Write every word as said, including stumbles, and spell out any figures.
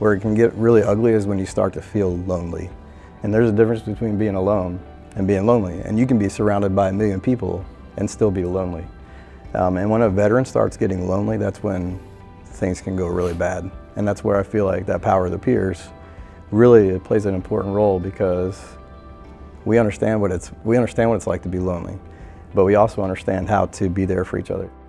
Where it can get really ugly is when you start to feel lonely. And there's a difference between being alone and being lonely. And you can be surrounded by a million people and still be lonely. Um, and when a veteran starts getting lonely, that's when things can go really bad. And that's where I feel like that power of the peers really it plays an important role, because we understand what it's we understand what it's like to be lonely, but we also understand how to be there for each other.